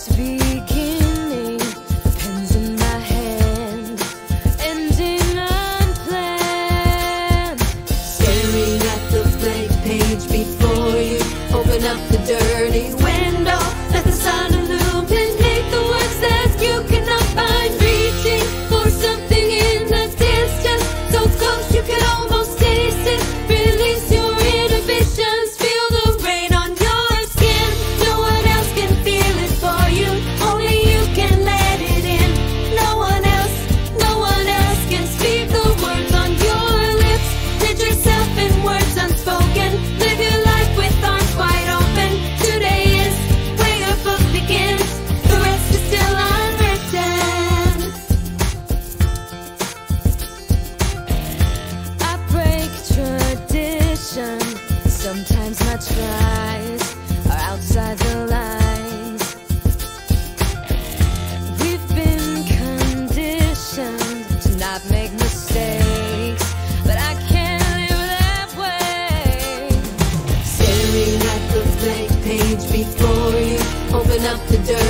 just beginning. Pens in my hand, ending unplanned. Staring at the blank page before you. Open up the dirty window. Let the sun illuminate the words that you cannot find. Reaching for something in the distance, so close you can almost taste it. Release your inhibitions. Feel the rain on your skin. No one else can feel it for you. Only you can let it in. No one else can speak the words on your lips. Put yourself in words unspoken. Live your life with arms wide open. Today is where your book begins. The rest is still unwritten. I break tradition. Sometimes my tries are outside the lines. We've been conditioned to not make mistakes, but I can't live that way. Staring at the blank page before you. Open up the dirt.